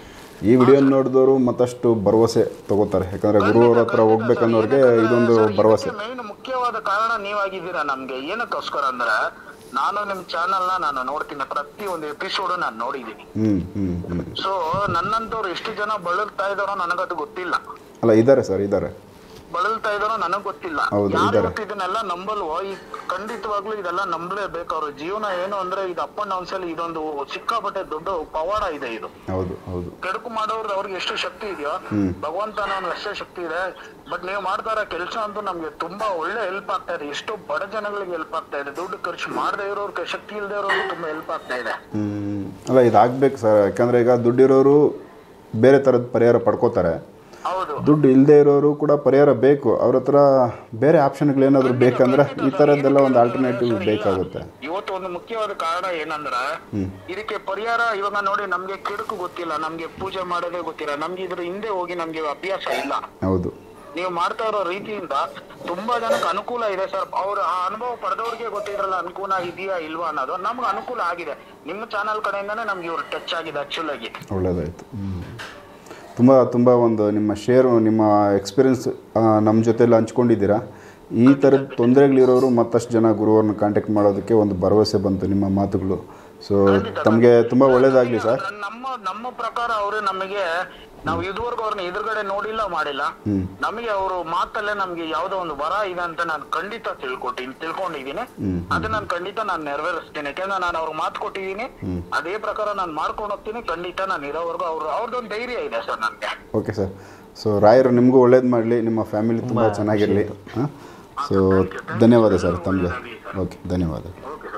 ಈ ವಿಡಿಯೋ ನೋಡಿದವರು ಮತ್ತಷ್ಟು ಭರವಸೆ ತಗೋತಾರೆ, ಯಾಕಂದ್ರೆ ಗುರುವರ ಹತ್ರ ಹೋಗ್ಬೇಕನ್ನೋರಿಗೆ ಇದೊಂದು ಭರವಸೆ. ಮೇನ್ ಮುಖ್ಯವಾದ ಕಾರಣ ನೀವಾಗಿದ್ದೀರಾ ನಮ್ಗೆ. ಏನಕ್ಕೋಸ್ಕರ ಅಂದ್ರೆ ನಾನು ನಿಮ್ ಚಾನೆಲ್ ನ ನಾನು ನೋಡ್ತೀನಿ, ಪ್ರತಿ ಒಂದು ಎಪಿಸೋಡ್ ನಾನು ನೋಡಿದೀನಿ. ಹ್ಮ್ ಹ್ಮ್ ಹ್ಮ್ ಸೊ ನನ್ನಂತವ್ರು ಎಷ್ಟು ಜನ ಬಳಲ್ತಾ ಇದಾರೋ ನನಗದು ಗೊತ್ತಿಲ್ಲ. ಅಲ್ಲ ಇದ್ದಾರೆ ಸರ್, ಇದ್ದಾರೆ, ಬಳಲ್ತಾ ಇದಾರೋ ನನಗ್ ಗೊತ್ತಿಲ್ಲ. ಯಾರು ಇದನ್ನೆಲ್ಲ ನಂಬಲ್ವೋ ಈ ಖಂಡಿತವಾಗ್ಲೂ ಇದೆಲ್ಲ ನಂಬಲೇಬೇಕು. ಅವ್ರ ಜೀವನ ಏನು ಅಂದ್ರೆ ಇದು ಅಪ್ಪನ ಒಂದ್ಸಲಿ ಇದೊಂದು ಸಿಕ್ಕಾಪಟ್ಟೆ ದೊಡ್ಡ ಪವಾಡ ಇದೆ ಇದು. ಹೌದು ಹೌದು. ಕೆಡುಕು ಮಾಡೋರು ಅವ್ರಿಗೆ ಎಷ್ಟು ಶಕ್ತಿ ಇದೆಯೋ ಭಗವಂತನ ಒಂದು ಅಷ್ಟೇ ಶಕ್ತಿ ಇದೆ. ಬಟ್ ನೀವು ಮಾಡ್ತಾ ಇರೋ ಕೆಲಸ ಅಂತೂ ನಮ್ಗೆ ತುಂಬಾ ಒಳ್ಳೆ ಹೆಲ್ಪ್ ಆಗ್ತಾ ಇದೆ. ಎಷ್ಟೋ ಬಡ ಜನಗಳಿಗೆ ಹೆಲ್ಪ್ ಆಗ್ತಾ ಇದೆ. ದುಡ್ಡು ಖರ್ಚು ಮಾಡದೇ ಇರೋರ್ಗೆ, ಶಕ್ತಿ ಇಲ್ಲದೆ ಇರೋರ್ಗೆ ತುಂಬಾ ಹೆಲ್ಪ್ ಆಗ್ತಾ ಇದೆ. ಹ್ಮ್ ಅಲ್ಲ ಇದಾಗ್ಬೇಕು ಸರ್, ಯಾಕಂದ್ರೆ ಈಗ ದುಡ್ಡಿರೋರು ಬೇರೆ ತರದ ಪರಿಹಾರ ಪಡ್ಕೋತಾರೆ, ದುಡ್ಡು ಇಲ್ಲದೆ ಇರೋರು ಕೂಡ ಪರಿಹಾರ ಬೇಕು. ಅವ್ರ ಹತ್ರ ಬೇರೆ ಆಪ್ಷನ್ಗಳೇನಾದ್ರು ಬೇಕಂದ್ರೆ ಈ ತರದ್ದೆಲ್ಲ ಒಂದು ಆಲ್ಟರ್ನೇಟಿವ್ ಬೇಕಾಗುತ್ತೆ. ಇವತ್ತು ಒಂದು ಮುಖ್ಯವಾದ ಕಾರಣ ಏನಂದ್ರೆ ಇದಕ್ಕೆ ಪರಿಹಾರ ಇವಾಗ ನೋಡಿ, ನಮ್ಗೆ ಕೆಡುಕು ಗೊತ್ತಿಲ್ಲ, ನಮ್ಗೆ ಪೂಜೆ ಮಾಡೋದೇ ಗೊತ್ತಿಲ್ಲ, ನಮ್ಗೆ ಇದ್ರ ಹಿಂದೆ ಹೋಗಿ ನಮ್ಗೆ ಅಭ್ಯಾಸ ಇಲ್ಲ. ಹೌದು, ನೀವು ಮಾಡ್ತಾ ಇರೋ ರೀತಿಯಿಂದ ತುಂಬಾ ಜನಕ್ಕೆ ಅನುಕೂಲ ಇದೆ ಸರ್. ಅವ್ರ ಆ ಅನುಭವ ಪಡೆದವ್ರಿಗೆ ಗೊತ್ತಿದ್ರಲ್ಲ ಅನುಕೂಲ ಇದೆಯಾ ಇಲ್ವಾ ಅನ್ನೋದು. ನಮ್ಗೆ ಅನುಕೂಲ ಆಗಿದೆ, ನಿಮ್ಮ ಚಾನಲ್ ಕಡೆಯಿಂದಾನೇ ನಮ್ಗೆ ಇವ್ರು ಟಚ್ ಆಗಿದೆ ಆಕ್ಚುಲ್ ಆಗಿ. ಒಳ್ಳೇದಾಯ್ತು. ತುಂಬ ತುಂಬ ಒಂದು ನಿಮ್ಮ ಶೇರು, ನಿಮ್ಮ ಎಕ್ಸ್ಪೀರಿಯನ್ಸ್ ನಮ್ಮ ಜೊತೆಲ್ಲ ಹಂಚ್ಕೊಂಡಿದ್ದೀರಾ. ಈ ಥರದ ತೊಂದರೆಗಳಿರೋರು ಮತ್ತಷ್ಟು ಜನ ಗುರುವರನ್ನ ಕಾಂಟ್ಯಾಕ್ಟ್ ಮಾಡೋದಕ್ಕೆ ಒಂದು ಭರವಸೆ ಬಂತು ನಿಮ್ಮ ಮಾತುಗಳು. ಸೊ ತಮಗೆ ತುಂಬ ಒಳ್ಳೇದಾಗಲಿ ಸರ್. ನಮ್ಮ ನಮ್ಮ ಪ್ರಕಾರ ಅವರು ನಮಗೆ, ನಾವು ಇದುವರೆಗೂ ಅವ್ರನ್ನ ಎದುರುಗಡೆ ನೋಡಿಲ್ಲ ಮಾಡಿಲ್ಲ, ನಮಗೆ ಅವರು ಮಾತಲ್ಲೇ ನಮ್ಗೆ ಯಾವ್ದೋ ಒಂದು ವರ ಇದೆ ಅಂತ ನಾನು ಖಂಡಿತ ತಿಳ್ಕೊಟ್ಟಿನಿ ತಿಳ್ಕೊಂಡಿದೀನಿ ಅದನ್ನ ನಾನು ಖಂಡಿತ ನಾನು ನೆರವೇರಿಸ್ತೀನಿ. ಯಾಕಂದ್ರೆ ನಾನು ಅವ್ರಿಗೆ ಮಾತು ಕೊಟ್ಟಿದ್ದೀನಿ, ಅದೇ ಪ್ರಕಾರ ನಾನು ಮಾಡ್ಕೊಂಡು ಹೋಗ್ತೀನಿ. ಖಂಡಿತ ನಾನು ಇರೋವರೆಗೂ ಅವ್ರು ಅವ್ರದ್ದೊಂದು ಧೈರ್ಯ ಇದೆ ಸರ್ ನನಗೆ. Okay sir. ಸೊ ರಾಯರು ನಿಮಗೂ ಒಳ್ಳೇದು ಮಾಡಲಿ, ನಿಮ್ಮ ಫ್ಯಾಮಿಲಿ ತುಂಬ ಚೆನ್ನಾಗಿರಲಿ. ಹಾಂ, ಸೊ ಧನ್ಯವಾದ ಸರ್ ತಮಗೆ. ಓಕೆ, ಧನ್ಯವಾದ.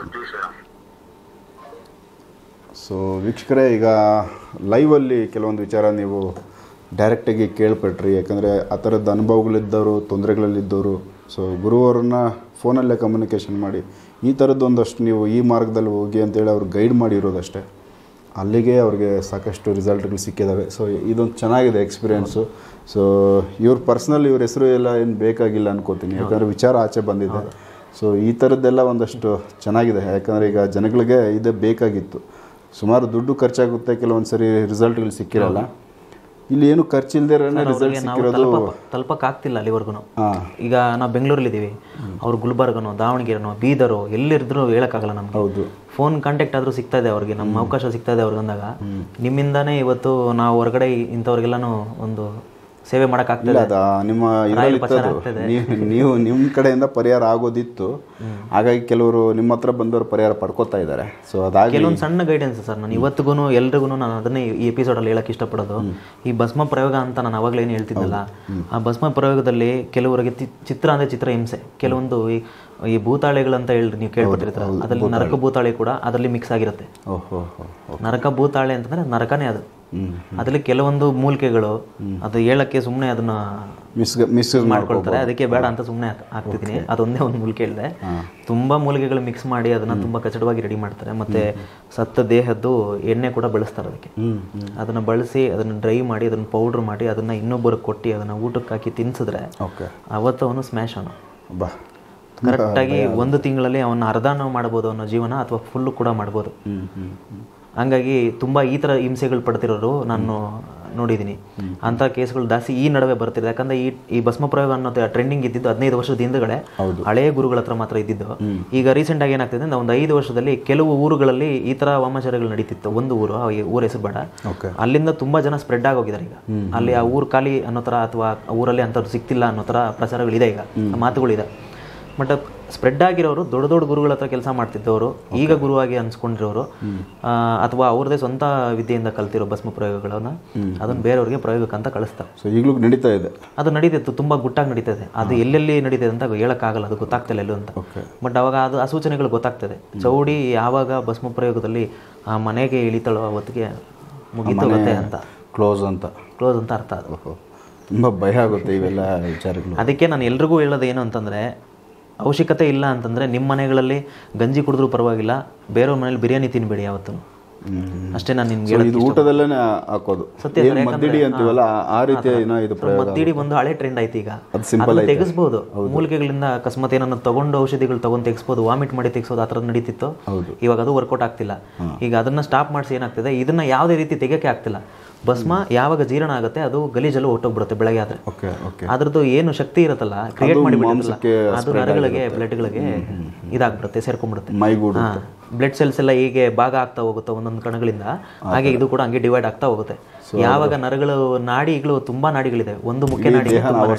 ಸೊ ವೀಕ್ಷಕರೇ, ಈಗ ಲೈವಲ್ಲಿ ಕೆಲವೊಂದು ವಿಚಾರ ನೀವು ಡೈರೆಕ್ಟಾಗಿ ಕೇಳ್ಪಟ್ರಿ, ಯಾಕಂದರೆ ಆ ಥರದ ಅನುಭವಗಳಿದ್ದವರು, ತೊಂದರೆಗಳಲ್ಲಿದ್ದವರು. ಸೊ ಗುರುವರನ್ನ ಫೋನಲ್ಲೇ ಕಮ್ಯುನಿಕೇಷನ್ ಮಾಡಿ ಈ ಥರದ್ದು ಒಂದಷ್ಟು ನೀವು ಈ ಮಾರ್ಗದಲ್ಲಿ ಹೋಗಿ ಅಂತೇಳಿ ಅವ್ರು ಗೈಡ್ ಮಾಡಿರೋದಷ್ಟೇ, ಅಲ್ಲಿಗೆ ಅವ್ರಿಗೆ ಸಾಕಷ್ಟು ರಿಸಲ್ಟ್ಗಳು ಸಿಕ್ಕಿದ್ದಾವೆ. ಸೊ ಇದೊಂದು ಚೆನ್ನಾಗಿದೆ ಎಕ್ಸ್ಪೀರಿಯೆನ್ಸು. ಸೊ ಇವ್ರ ಪರ್ಸ್ನಲ್ ಇವ್ರ ಹೆಸರು ಎಲ್ಲ ಏನು ಬೇಕಾಗಿಲ್ಲ ಅನ್ಕೋತೀನಿ, ಯಾಕಂದರೆ ವಿಚಾರ ಆಚೆ ಬಂದಿದೆ. ಸೊ ಈ ಥರದ್ದೆಲ್ಲ ಒಂದಷ್ಟು ಚೆನ್ನಾಗಿದೆ, ಯಾಕಂದರೆ ಈಗ ಜನಗಳಿಗೆ ಇದೇ ಬೇಕಾಗಿತ್ತು. ಸುಮಾರು ದುಡ್ಡು ಖರ್ಚಾಗುತ್ತೆ, ಕೆಲವೊಂದು ಸರಿ ರಿಸಲ್ಟ್ಗಳು ಸಿಕ್ಕಿರಲ್ಲ. ಇಲ್ಲಿ ಏನು ಖರ್ಚಿಲ್ದೇ ರಿಸಲ್ಟ್ ಸಿಕ್ಕಿರೋದು ತಲುಪಕ್ಕಾಗ್ತಿಲ್ಲ ಅಲ್ಲಿವರೆಗೂ. ಈಗ ನಾವು ಬೆಂಗಳೂರಲ್ಲಿದ್ದೀವಿ, ಅವ್ರು ಗುಲ್ಬರ್ಗನೋ, ದಾವಣಗೆರೆನೋ, ಬೀದರೋ ಎಲ್ಲಿರಿದ್ರು ಹೇಳೋಕ್ಕಾಗಲ್ಲ ನಮ್ಗೆ. ಹೌದು, ಫೋನ್ ಕಾಂಟ್ಯಾಕ್ಟ್ ಆದರೂ ಸಿಗ್ತಾ ಇದೆ ಅವ್ರಿಗೆ, ನಮ್ಮ ಅವಕಾಶ ಸಿಗ್ತಾ ಇದೆ ಅವ್ರಿಗೆ ಅಂದಾಗ ನಿಮ್ಮಿಂದಾನೇ ಇವತ್ತು ನಾವು ಹೊರಗಡೆ ಇಂಥವ್ರಿಗೆಲ್ಲನೂ ಒಂದು ಸೇವೆ ಮಾಡೋಕ್ಕಾಗ್ತದೆ. ಅದ ನಿಮ್ಮ ನೀವು ನಿಮ್ಮ ಕಡೆಯಿಂದ ಪರಿಹಾರ ಆಗೋದಿತ್ತು, ಹಾಗಾಗಿ ಕೆಲವರು ನಿಮ್ಮ ಹತ್ರ ಬಂದವರು ಪರಿಹಾರ ಪಡ್ಕೋತಾ ಇದ್ದಾರೆ. ಸೊ ಅದಾಗಿ ಕೆಲವೊಂದು ಸಣ್ಣ ಗೈಡೆನ್ಸ್ ಸರ್. ನಾನು ಇವತ್ತಿಗೂ ಎಲ್ರಿಗೂ ನಾನು ಅದನ್ನೇ ಈ ಎಪಿಸೋಡಲ್ಲಿ ಹೇಳಕ್ಕೆ ಇಷ್ಟಪಡೋದು, ಈ ಭಸ್ಮ ಪ್ರಯೋಗ ಅಂತ ನಾನು ಅವಾಗಲೇ ಏನು ಹೇಳ್ತಿದ್ದಲ್ಲ, ಆ ಭಸ್ಮ ಪ್ರಯೋಗದಲ್ಲಿ ಕೆಲವರಿಗೆ ಚಿತ್ರ ಅಂದರೆ ಚಿತ್ರ ಹಿಂಸೆ, ಕೆಲವೊಂದು ಈ ಈ ಭೂತಾಳೆಗಳಂತ ಹೇಳಿ ನೀವು ಕೇಳ್ಪಟ್ಟಿರ್ತಾರೆ, ಅದರಲ್ಲಿ ನರಕ ಭೂತಾಳೆ ಕೂಡ ಅದರಲ್ಲಿ ಮಿಕ್ಸ್ ಆಗಿರುತ್ತೆ. ನರಕ ಭೂತಾಳೆ ಅಂತಂದ್ರೆ ನರಕನೇ ಅದು. ಅದರಲ್ಲಿ ಕೆಲವೊಂದು ಮೂಲಿಕೆಗಳು ಅದು ಹೇಳಕ್ಕೆ ಸುಮ್ಮನೆ ಅದನ್ನ ಮಿಸ್ ಮಿಸ್ ಮಾಡ್ಕೊಳ್ತಾರೆ, ಅದಕ್ಕೆ ಬೇಡ ಅಂತ ಸುಮ್ಮನೆ ಆಗ್ತಿದ್ದೀನಿ. ಅದೊಂದೇ ಒಂದು ಮೂಲಿಕೆ ಹೇಳಿದೆ, ತುಂಬಾ ಮೂಲಿಕೆಗಳು ಮಿಕ್ಸ್ ಮಾಡಿ ಅದನ್ನ ತುಂಬಾ ಕಚಡವಾಗಿ ರೆಡಿ ಮಾಡ್ತಾರೆ. ಮತ್ತೆ ಸತ್ತ ದೇಹದ್ದು ಎಣ್ಣೆ ಕೂಡ ಬಳಸ್ತಾರೆ ಅದಕ್ಕೆ. ಅದನ್ನ ಬಳಸಿ ಅದನ್ನ ಡ್ರೈ ಮಾಡಿ ಅದನ್ನ ಪೌಡರ್ ಮಾಡಿ ಅದನ್ನ ಇನ್ನೊಬ್ಬರಿಗೆ ಕೊಟ್ಟು ಅದನ್ನ ಊಟಕ್ಕೆ ಹಾಕಿ ತಿನ್ಸಿದ್ರೆ ಅವತ್ತು ಅವನು ಸ್ಮ್ಯಾಶ್ ಅವನು ಕರೆಕ್ಟಾಗಿ ಒಂದು ತಿಂಗಳಲ್ಲಿ ಅವನ್ನ ಅರ್ಧನೂ ಮಾಡ್ಬೋದು ಅನ್ನೋ ಜೀವನ, ಅಥವಾ ಫುಲ್ಲು ಕೂಡ ಮಾಡ್ಬೋದು. ಹಂಗಾಗಿ ತುಂಬ ಈ ಥರ ಹಿಂಸೆಗಳು ಪಡ್ತಿರೋರು ನಾನು ನೋಡಿದ್ದೀನಿ. ಅಂಥ ಕೇಸ್ಗಳು ಜಾಸ್ತಿ ಈ ನಡುವೆ ಬರ್ತಿದೆ. ಯಾಕಂದರೆ ಈ ಈ ಭಸ್ಮ ಪ್ರಯೋಗ ಅನ್ನೋ ಟ್ರೆಂಡಿಂಗ್ ಇದ್ದಿದ್ದು ಹದಿನೈದು ವರ್ಷದ ಹಿಂದಗಡೆ ಹಳೆಯ ಗುರುಗಳ ಹತ್ರ ಮಾತ್ರ ಇದ್ದಿದ್ದು. ಈಗ ರೀಸೆಂಟಾಗಿ ಏನಾಗ್ತಿದೆ ಅಂದರೆ ಒಂದು ಐದು ವರ್ಷದಲ್ಲಿ ಕೆಲವು ಊರುಗಳಲ್ಲಿ ಈ ಥರ ವಾಮಾಚಾರಗಳು ನಡೀತಿತ್ತು. ಒಂದು ಊರು, ಊರ ಹೆಸರು ಬೇಡ, ಅಲ್ಲಿಂದ ತುಂಬ ಜನ ಸ್ಪ್ರೆಡ್ ಆಗೋಗಿದ್ದಾರೆ. ಈಗ ಅಲ್ಲಿ ಆ ಊರು ಖಾಲಿ ಅನ್ನೋ ಥರ ಅಥವಾ ಊರಲ್ಲಿ ಅಂಥವ್ರು ಸಿಗ್ತಿಲ್ಲ ಅನ್ನೋ ಥರ ಪ್ರಚಾರಗಳಿದೆ, ಈಗ ಮಾತುಗಳಿದೆ. ಬಟ್ ಸ್ಪ್ರೆಡ್ ಆಗಿರೋರು ದೊಡ್ಡ ದೊಡ್ಡ ಗುರುಗಳ ಹತ್ರ ಕೆಲಸ ಮಾಡ್ತಿದ್ದವರು, ಈಗ ಗುರುವಾಗಿ ಅನ್ಸ್ಕೊಂಡಿರೋರು, ಅಥವಾ ಅವ್ರದೇ ಸ್ವಂತ ವಿದ್ಯೆಯಿಂದ ಕಲ್ತಿರೋ ಭಸ್ಮ ಪ್ರಯೋಗಗಳನ್ನ ಅದನ್ನ ಬೇರೆಯವ್ರಿಗೆ ಪ್ರಯೋಗಕ್ಕಂತ ಕಳಿಸ್ತಾರೆ. ಸೊ ಈಗಲೂ ನಡೀತಾ ಇದೆ, ಅದು ನಡೀತಿತ್ತು, ತುಂಬಾ ಗುಟ್ಟಾಗಿ ನಡೀತದೆ. ಅದು ಎಲ್ಲೆಲ್ಲಿ ನಡೀತದೆ ಅಂತ ಹೇಳಕ್ಕಾಗಲ್ಲ, ಅದು ಗೊತ್ತಾಗ್ತಿಲ್ಲ ಎಲ್ಲೂ ಅಂತ. ಬಟ್ ಅವಾಗ ಅದು ಆ ಸೂಚನೆಗಳು ಗೊತ್ತಾಗ್ತದೆ. ಚೌಡಿ ಯಾವಾಗ ಭಸ್ಮ ಪ್ರಯೋಗದಲ್ಲಿ ಆ ಮನೆಗೆ ಇಳಿತಾಳೋ ಅವತ್ತಿಗೆ ಮುಗಿತೋಗುತ್ತೆ ಅಂತ, ಕ್ಲೋಸ್ ಅಂತ ಕ್ಲೋಸ್ ಅಂತ ಅರ್ಥ. ಅದು ತುಂಬ ಭಯ ಆಗುತ್ತೆ ಇವೆಲ್ಲ ವಿಚಾರಗಳು. ಅದಕ್ಕೆ ನಾನು ಎಲ್ರಿಗೂ ಹೇಳೋದು ಏನು ಅಂತಂದರೆ, ಅವಶ್ಯಕತೆ ಇಲ್ಲ ಅಂತಂದರೆ ನಿಮ್ಮ ಮನೆಗಳಲ್ಲಿ ಗಂಜಿ ಕುಡಿದ್ರೂ ಪರವಾಗಿಲ್ಲ, ಬೇರೆಯವ್ರ ಮನೇಲಿ ಬಿರಿಯಾನಿ ತಿನ್ಬೇಡಿ ಯಾವತ್ತು ಅಷ್ಟೇ. ನಾನು ನಿಮ್ಗೆ ಇದು ಊಟದಲ್ಲೇ ಹಾಕೋದು ಸತ್ಯ, ಮದ್ದಿಡಿ ಅಂತೀವಲ್ಲ ಆ ರೀತಿ. ಮದ್ದಿಡಿ ಒಂದು ಹಳೆ ಟ್ರೆಂಡ್ ಆಯ್ತು ಈಗ, ಅದನ್ನ ತೆಗಿಸ್ಬೋದು. ಮೂಲಿಕೆಗಳಿಂದ ಅಕಸ್ಮಾತ್ ಏನನ್ನ ತಗೊಂಡು ಔಷಧಿಗಳು ತಗೊಂಡು ತೆಗಿಸ್ಬೋದು, ವಾಮಿಟ್ ಮಾಡಿ ತೆಗಿಸೋದು ಆ ಥರದ್ದು ನಡೀತಿತ್ತು. ಇವಾಗ ಅದು ವರ್ಕೌಟ್ ಆಗ್ತಿಲ್ಲ. ಈಗ ಅದನ್ನ ಸ್ಟಾಪ್ ಮಾಡಿಸಿ ಏನಾಗ್ತಿದೆ, ಇದನ್ನ ಯಾವುದೇ ರೀತಿ ತೆಗಿಯೋಕೆ ಆಗ್ತಿಲ್ಲ. ಭಸ್ಮ ಯಾವಾಗ ಜೀರ್ಣ ಆಗುತ್ತೆ ಅದು ಗಲೀಜಲು ಹೊಟ್ಟೋಗ್ಬಿಡುತ್ತೆ ಬೆಳಗ್ಗೆ ಆದರೆ. ಓಕೆ ಓಕೆ ಅದ್ರದ್ದು ಏನು ಶಕ್ತಿ ಇರುತ್ತಲ್ಲ ಕ್ರಿಯೇಟ್ ಮಾಡಿಬಿಟ್ಟಿರಲ್ಲ ಅದು ನರಗಳಿಗೆ ಬ್ಲಡ್ಗಳಿಗೆ ಇದಾಗ್ಬಿಡುತ್ತೆ, ಸೇರ್ಕೊಂಡ್ಬಿಡುತ್ತೆ. ಮೈಗೂಡು ಬ್ಲಡ್ ಸೆಲ್ಸ್ ಎಲ್ಲ ಹೀಗೆ ಭಾಗ ಆಗ್ತಾ ಹೋಗುತ್ತೆ ಒಂದೊಂದು ಕಣಗಳಿಂದ, ಹಾಗೆ ಇದು ಕೂಡ ಹಂಗೆ ಡಿವೈಡ್ ಆಗ್ತಾ ಹೋಗುತ್ತೆ. ಯಾವಾಗ ನರಗಳು ನಾಡಿಗಳು ತುಂಬಾ ನಾಡಿಗಳಿದೆ, ಒಂದು ಮುಖ್ಯ ನಾಡಿ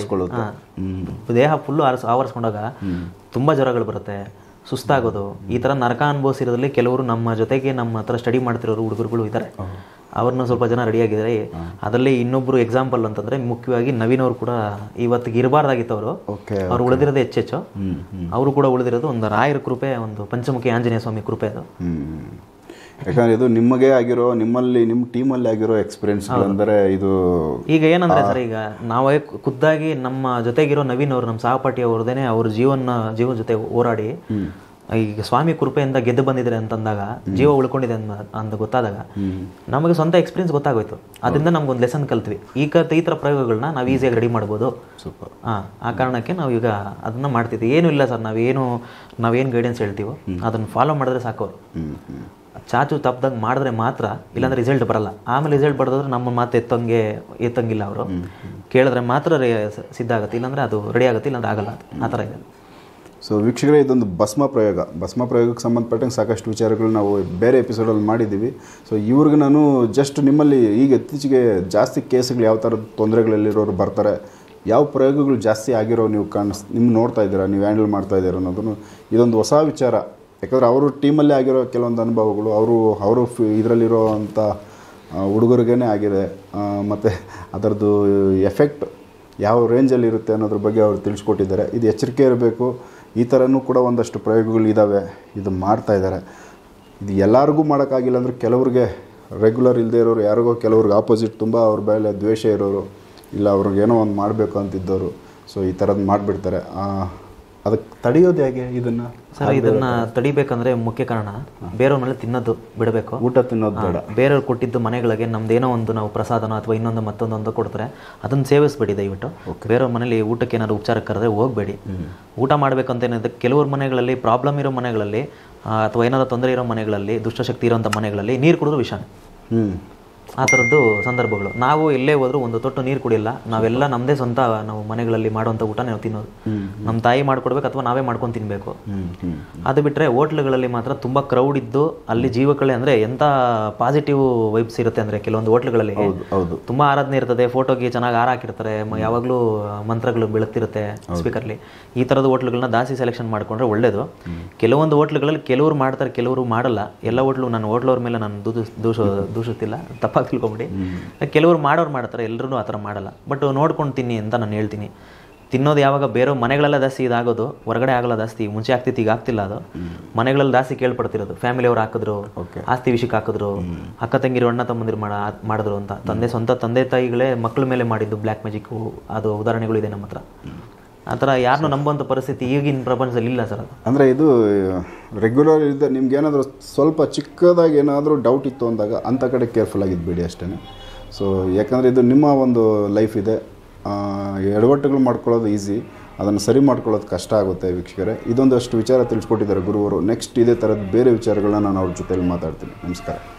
ದೇಹ ಫುಲ್ಲು ಆರಿಸ್ ಆವರಿಸ್ಕೊಂಡಾಗ ತುಂಬಾ ಜ್ವರಗಳು ಬರುತ್ತೆ, ಸುಸ್ತಾಗೋದು. ಈ ಥರ ನರಕ ಅನುಭವಿಸಿರೋದ್ರಲ್ಲಿ ಕೆಲವರು ನಮ್ಮ ಜೊತೆಗೆ ನಮ್ಮ ಹತ್ರ ಸ್ಟಡಿ ಮಾಡ್ತಿರೋರು ಹುಡುಗರುಗಳು ಇದ್ದಾರೆ. ಅವ್ರನ್ನ ಸ್ವಲ್ಪ ಜನ ರೆಡಿಯಾಗಿದ್ದಾರೆ. ಅದರಲ್ಲಿ ಇನ್ನೊಬ್ರು ಎಕ್ಸಾಂಪಲ್ ಅಂತಂದ್ರೆ ಮುಖ್ಯವಾಗಿ ನವೀನ್ ಅವರು ಕೂಡ ಇವತ್ತಿಗೆ ಇರಬಾರ್ದಾಗಿತ್ತು. ಅವರು ಅವ್ರು ಉಳಿದಿರೋದೇ ಹೆಚ್ಚೆಚ್ಚು. ಅವರು ಕೂಡ ಉಳಿದಿರೋದು ಒಂದು ರಾಯರ ಕೃಪೆ, ಒಂದು ಪಂಚಮುಖಿ ಆಂಜನೇಯ ಸ್ವಾಮಿ ಕೃಪೆ ಅದು. ಯಾಕಂದ್ರೆ ಇದು ನಿಮಗೆ ಆಗಿರೋ, ನಿಮ್ಮಲ್ಲಿ ನಿಮ್ಮ ಟೀಮಲ್ಲಿ ಆಗಿರೋ ಎಕ್ಸ್ಪೀರಿಯನ್ಸ್ ಅಂದರೆ ಇದು ಈಗ ಏನಂದ್ರೆ ಸರ್, ಈಗ ನಾವೇ ಖುದ್ದಾಗಿ ನಮ್ಮ ಜೊತೆಗಿರೋ ನವೀನ್ ಅವರು, ನಮ್ಮ ಸಹಪಾಠಿ ಅವ್ರದೇನೆ ಅವ್ರ ಜೀವನ ಜೀವನ ಜೊತೆ ಹೋರಾಡಿ ಈಗ ಸ್ವಾಮಿ ಕೃಪೆಯಿಂದ ಗೆದ್ದು ಬಂದಿದ್ರೆ ಅಂತಂದಾಗ, ಜೀವ ಉಳ್ಕೊಂಡಿದೆ ಅಂತ ಗೊತ್ತಾದಾಗ ನಮಗೆ ಸ್ವಂತ ಎಕ್ಸ್ಪೀರಿಯನ್ಸ್ ಗೊತ್ತಾಗೋಯ್ತು. ಅದರಿಂದ ನಮ್ಗೊಂದು ಲೆಸನ್ ಕಲ್ತ್ವಿ. ಈಗ ಈ ಥರ ಪ್ರಯೋಗಗಳನ್ನ ನಾವು ಈಸಿಯಾಗಿ ರೆಡಿ ಮಾಡ್ಬೋದು. ಸೂಪರ್. ಹಾಂ, ಆ ಕಾರಣಕ್ಕೆ ನಾವು ಈಗ ಅದನ್ನ ಮಾಡ್ತಿದ್ವಿ. ಏನೂ ಇಲ್ಲ ಸರ್, ನಾವೇನು ನಾವೇನು ಗೈಡೆನ್ಸ್ ಹೇಳ್ತೀವೋ ಅದನ್ನು ಫಾಲೋ ಮಾಡಿದ್ರೆ ಸಾಕು. ಚಾಚು ತಪ್ಪದಂಗೆ ಮಾಡಿದ್ರೆ ಮಾತ್ರ, ಇಲ್ಲಾಂದ್ರೆ ರಿಸಲ್ಟ್ ಬರಲ್ಲ. ಆಮೇಲೆ ರಿಸಲ್ಟ್ ಬರೋದ್ರೆ ನಮ್ಮ ಮಾತು ಎತ್ತಂಗೆ ಎತ್ತಂಗಿಲ್ಲ. ಅವರು ಕೇಳಿದ್ರೆ ಮಾತ್ರ ಸಿದ್ಧ ಆಗುತ್ತೆ, ಇಲ್ಲಾಂದ್ರೆ ಅದು ರೆಡಿ ಆಗುತ್ತೆ, ಇಲ್ಲಾಂದ್ರೆ ಆಗಲ್ಲ. ಆ ಥರ ಇದೆ. ಸೊ ವೀಕ್ಷಕರೇ, ಇದೊಂದು ಭಸ್ಮ ಪ್ರಯೋಗ ಭಸ್ಮ ಪ್ರಯೋಗಕ್ಕೆ ಸಂಬಂಧಪಟ್ಟಂಗೆ ಸಾಕಷ್ಟು ವಿಚಾರಗಳು ನಾವು ಬೇರೆ ಎಪಿಸೋಡಲ್ಲಿ ಮಾಡಿದ್ದೀವಿ. ಸೊ ಇವ್ರಿಗೆ ನಾನು ಜಸ್ಟ್ ನಿಮ್ಮಲ್ಲಿ ಈಗ ಇತ್ತೀಚೆಗೆ ಜಾಸ್ತಿ ಕೇಸ್ಗಳು ಯಾವ ಥರದ ತೊಂದರೆಗಳಲ್ಲಿರೋರು ಬರ್ತಾರೆ, ಯಾವ ಪ್ರಯೋಗಗಳು ಜಾಸ್ತಿ ಆಗಿರೋ ನೀವು ಕಾಣಿಸ್ ನಿಮ್ಗೆ ನೋಡ್ತಾ ಇದ್ದೀರಾ, ನೀವು ಹ್ಯಾಂಡಲ್ ಮಾಡ್ತಾ ಇದ್ದೀರಾ ಅನ್ನೋದನ್ನು ಇದೊಂದು ಹೊಸ ವಿಚಾರ. ಯಾಕಂದರೆ ಅವರು ಟೀಮಲ್ಲೇ ಆಗಿರೋ ಕೆಲವೊಂದು ಅನುಭವಗಳು ಅವರು ಅವರು ಇದರಲ್ಲಿರೋ ಅಂಥ ಹುಡುಗರಿಗೇ ಆಗಿದೆ. ಮತ್ತು ಅದರದ್ದು ಎಫೆಕ್ಟ್ ಯಾವ ರೇಂಜಲ್ಲಿ ಇರುತ್ತೆ ಅನ್ನೋದ್ರ ಬಗ್ಗೆ ಅವರು ತಿಳಿಸ್ಕೊಟ್ಟಿದ್ದಾರೆ. ಇದು ಎಚ್ಚರಿಕೆ ಇರಬೇಕು. ಈ ಥರನೂ ಕೂಡ ಒಂದಷ್ಟು ಪ್ರಯೋಗಗಳು ಇದ್ದಾವೆ, ಇದು ಮಾಡ್ತಾ ಇದ್ದಾರೆ. ಇದು ಎಲ್ಲರಿಗೂ ಮಾಡೋಕ್ಕಾಗಿಲ್ಲ ಅಂದರೆ ಕೆಲವ್ರಿಗೆ, ರೆಗ್ಯುಲರ್ ಇಲ್ಲದೆ ಇರೋರು, ಯಾರಿಗೋ ಕೆಲವ್ರಿಗೆ ಆಪೋಸಿಟ್ ತುಂಬ ಅವ್ರ ಮೇಲೆ ದ್ವೇಷ ಇರೋರು, ಇಲ್ಲ ಅವ್ರಿಗೇನೋ ಒಂದು ಮಾಡಬೇಕು ಅಂತಿದ್ದವರು, ಸೊ ಈ ಥರದ್ದು ಮಾಡಿಬಿಡ್ತಾರೆ. ಅದಕ್ಕೆ ತಡೆಯೋದು ಹೇಗೆ ಇದನ್ನು ಸರ್? ಇದನ್ನ ತಡಿಬೇಕಂದ್ರೆ ಮುಖ್ಯ ಕಾರಣ ಬೇರೆಯವ್ರ ಮೇಲೆ ತಿನ್ನೋದು ಬಿಡಬೇಕು. ಊಟ ತಿನ್ನೋದು ಬೇಡ. ಬೇರೆಯವ್ರು ಕೊಟ್ಟಿದ್ದು ಮನೆಗಳಿಗೆ ನಮ್ದೇನೋ ಒಂದು ನಾವು ಪ್ರಸಾದನೋ ಅಥವಾ ಇನ್ನೊಂದು ಮತ್ತೊಂದೊಂದು ಕೊಡ್ತಾರೆ, ಅದನ್ನು ಸೇವಿಸ್ಬೇಡಿ ದಯವಿಟ್ಟು. ಬೇರೆಯವ್ರ ಮನೇಲಿ ಊಟಕ್ಕೆ ಏನಾದ್ರು ಉಪಚಾರಕ್ಕೆ ಕರೆದ್ರೆ ಹೋಗಬೇಡಿ. ಊಟ ಮಾಡಬೇಕಂತ ಏನಿದೆ, ಕೆಲವ್ರ ಮನೆಗಳಲ್ಲಿ ಪ್ರಾಬ್ಲಮ್ ಇರೋ ಮನೆಗಳಲ್ಲಿ ಅಥವಾ ಏನಾದರೂ ತೊಂದರೆ ಇರೋ ಮನೆಗಳಲ್ಲಿ, ದುಷ್ಟಶಕ್ತಿ ಇರೋಂಥ ಮನೆಗಳಲ್ಲಿ ನೀರು ಕುಡಿದ್ರು ವಿಷಾನ. ಹ್ಞೂ ಆ ಥರದ್ದು ಸಂದರ್ಭಗಳು. ನಾವು ಎಲ್ಲೇ ಹೋದರೂ ಒಂದು ತೊಟ್ಟು ನೀರು ಕುಡಿಯಲ್ಲ. ನಾವೆಲ್ಲ ನಮ್ಮದೇ ಸ್ವಂತ ನಾವು ಮನೆಗಳಲ್ಲಿ ಮಾಡುವಂಥ ಊಟ ನಾವು ತಿನ್ನೋದು. ನಮ್ಮ ತಾಯಿ ಮಾಡ್ಕೊಡ್ಬೇಕು ಅಥವಾ ನಾವೇ ಮಾಡ್ಕೊಂಡು ತಿನ್ನಬೇಕು. ಅದು ಬಿಟ್ಟರೆ ಹೋಟ್ಲುಗಳಲ್ಲಿ ಮಾತ್ರ ತುಂಬ ಕ್ರೌಡ್ ಇದ್ದು ಅಲ್ಲಿ ಜೀವಕಳೆ ಅಂದರೆ ಎಂಥ ಪಾಸಿಟಿವ್ ವೈಬ್ಸ್ ಇರುತ್ತೆ ಅಂದರೆ, ಕೆಲವೊಂದು ಹೋಟ್ಲುಗಳಲ್ಲಿ ತುಂಬ ಆರಾಧನೆ ಇರ್ತದೆ, ಫೋಟೋಗೆ ಚೆನ್ನಾಗಿ ಹಾರ ಹಾಕಿರ್ತಾರೆ, ಯಾವಾಗಲೂ ಮಂತ್ರಗಳು ಬೆಳಗ್ತಿರುತ್ತೆ ಸ್ಪೀಕರ್ಲಿ. ಈ ಥರದ ಹೋಟ್ಲುಗಳನ್ನ ಜಾಸ್ತಿ ಸೆಲೆಕ್ಷನ್ ಮಾಡಿಕೊಂಡ್ರೆ ಒಳ್ಳೇದು. ಕೆಲವೊಂದು ಹೋಟ್ಲುಗಳಲ್ಲಿ ಕೆಲವರು ಮಾಡ್ತಾರೆ, ಕೆಲವರು ಮಾಡಲ್ಲ. ಎಲ್ಲ ಹೋಟ್ಲು ನಾನು ಹೋಟ್ಲವ್ರ ಮೇಲೆ ನಾನು ದೂಷ ದೂಷ ದೂಷಿಸ್ತಿಲ್ಲ, ತಪ್ಪಾಗಿ ತಿಳ್ಕೊಂಬಿಡಿ. ಕೆಲವರು ಮಾಡೋರು ಮಾಡ್ತಾರೆ, ಎಲ್ಲರೂ ಆ ಥರ ಮಾಡಲ್ಲ. ಬಟ್ ನೋಡ್ಕೊಂಡು ತಿನ್ನಿ ಅಂತ ನಾನು ಹೇಳ್ತೀನಿ. ತಿನ್ನೋದು ಯಾವಾಗ ಬೇರೆ ಮನೆಗಳೆಲ್ಲ ಜಾಸ್ತಿ ಇದಾಗೋದು, ಹೊರಗಡೆ ಆಗಲ್ಲ ಜಾಸ್ತಿ. ಮುಂಚೆ ಆಗ್ತಿತ್ತು, ಈಗ ಆಗ್ತಿಲ್ಲ. ಅದು ಮನೆಗಳಲ್ಲಿ ಜಾಸ್ತಿ ಕೇಳ್ಪಡ್ತಿರೋದು. ಫ್ಯಾಮಿಲಿಯವ್ರು ಹಾಕಿದ್ರು, ಆಸ್ತಿ ವಿಷಯಕ್ಕೆ ಹಾಕಿದ್ರು, ಅಕ್ಕ ತಂಗಿರು ಅಣ್ಣ ತಮ್ಮಂದಿರು ಮಾಡ ಮಾಡಿದ್ರು ಅಂತ. ತಂದೆ ಸ್ವಂತ ತಂದೆ ತಾಯಿಗಳೇ ಮಕ್ಕಳ ಮೇಲೆ ಮಾಡಿದ್ದು ಬ್ಲ್ಯಾಕ್ ಮ್ಯಾಜಿಕ್ಕು, ಅದು ಉದಾಹರಣೆಗಳಿದೆ ನಮ್ಮ ಹತ್ರ. ಆ ಥರ ಯಾರನ್ನೂ ನಂಬುವಂಥ ಪರಿಸ್ಥಿತಿ ಈಗಿನ ಪ್ರಪಂಚದಲ್ಲಿ ಇಲ್ಲ ಸರ್. ಅದು ಅಂದರೆ ಇದು ರೆಗ್ಯುಲರ್ ಇದೆ. ನಿಮ್ಗೆ ಏನಾದರೂ ಸ್ವಲ್ಪ ಚಿಕ್ಕದಾಗಿ ಏನಾದರೂ ಡೌಟ್ ಇತ್ತು ಅಂದಾಗ ಅಂಥ ಕಡೆ ಕೇರ್ಫುಲ್ ಆಗಿದ್ಬೇಡಿ ಅಷ್ಟೇ. ಸೊ ಯಾಕಂದರೆ ಇದು ನಿಮ್ಮ ಒಂದು ಲೈಫ್ ಇದೆ. ಎಡವಟ್ಟುಗಳು ಮಾಡ್ಕೊಳ್ಳೋದು ಈಸಿ, ಅದನ್ನು ಸರಿ ಮಾಡ್ಕೊಳ್ಳೋದು ಕಷ್ಟ ಆಗುತ್ತೆ ವೀಕ್ಷಕರೇ. ಇದೊಂದಷ್ಟು ವಿಚಾರ ತಿಳಿಸ್ಕೊಟ್ಟಿದ್ದಾರೆ ಗುರುವರು. ನೆಕ್ಸ್ಟ್ ಇದೇ ಥರದ ಬೇರೆ ವಿಚಾರಗಳನ್ನ ನಾನು ಅವ್ರ ಜೊತೆಯಲ್ಲಿ ಮಾತಾಡ್ತೀನಿ. ನಮಸ್ಕಾರ.